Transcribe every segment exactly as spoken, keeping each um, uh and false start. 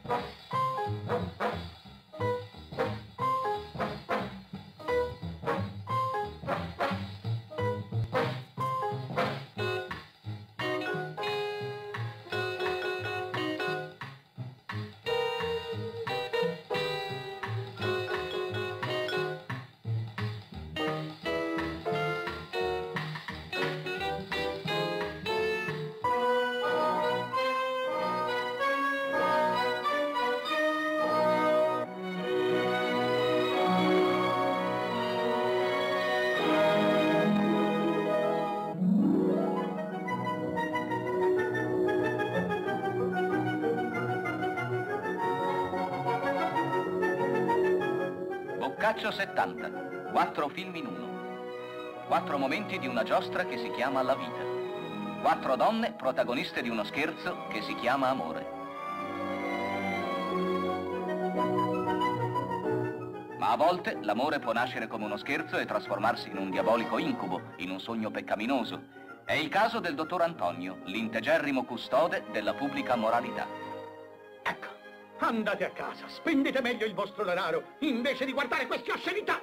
Boccaccio settanta, quattro film in uno. Quattro momenti di una giostra che si chiama la vita. Quattro donne protagoniste di uno scherzo che si chiama amore. Ma a volte l'amore può nascere come uno scherzo e trasformarsi in un diabolico incubo, in un sogno peccaminoso. È il caso del dottor Antonio, l'integerrimo custode della pubblica moralità. Ecco, andate a casa, spendete meglio il vostro denaro, invece di guardare queste oscenità!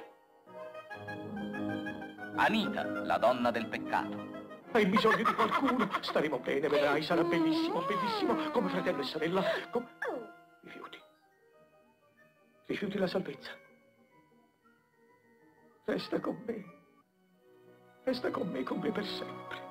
Anita, la donna del peccato. Hai bisogno di qualcuno? Staremo bene, vedrai, sarà bellissimo, bellissimo, come fratello e sorella. Com... Rifiuti. Rifiuti la salvezza. Resta con me. Resta con me, con me per sempre.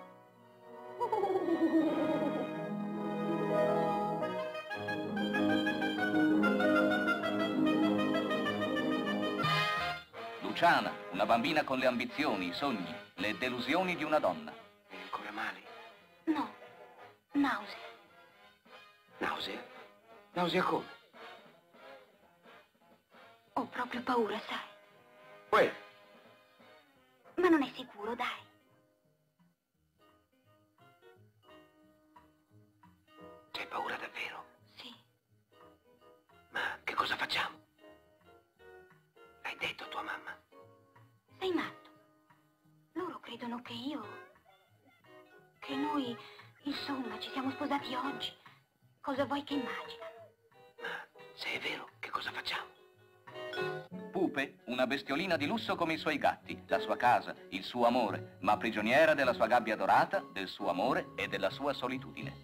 Luciana, una bambina con le ambizioni, i sogni, le delusioni di una donna. È ancora male? No, nausea. Nausea? Nausea come? Ho proprio paura, sai. Uè. Ma non è sicuro, dai. C'hai paura davvero? Sì. Ma che cosa facciamo? L'hai detto a tua mamma? Sei matto. Loro credono che io... che noi, insomma, ci siamo sposati oggi. Cosa vuoi che immaginano? Ma se è vero, che cosa facciamo? Pupe, una bestiolina di lusso come i suoi gatti, la sua casa, il suo amore, ma prigioniera della sua gabbia dorata, del suo amore e della sua solitudine.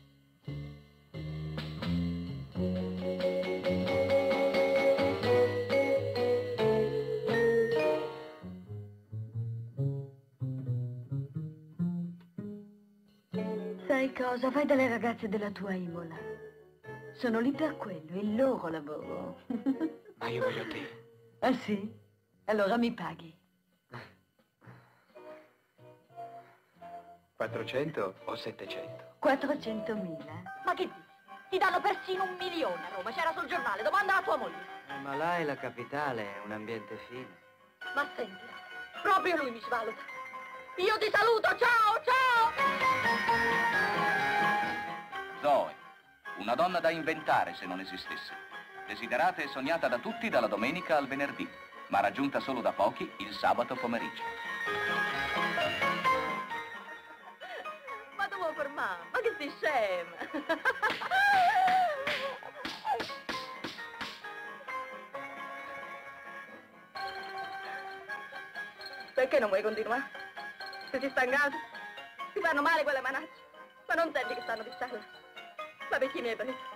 Sai cosa? Vai dalle ragazze della tua Imola. Sono lì per quello, è il loro lavoro. Ma io voglio te. Ah sì? Allora mi paghi. quattrocento o settecento? quattrocentomila. Ma che dici? Ti danno persino un milione a Roma, c'era sul giornale, domanda alla tua moglie. Eh, ma là è la capitale, è un ambiente fine. Ma senti, proprio lui mi svaluta. Io ti saluto, ciao, ciao! Zoe, una donna da inventare se non esistesse. Desiderata e sognata da tutti dalla domenica al venerdì, ma raggiunta solo da pochi il sabato pomeriggio. Ma devo fermare, ma che sei scema? Perché non vuoi continuare? Se sei stancato? Ti fanno male quelle manacce? Ma non senti che stanno pistando? Ma perché mi hai preso?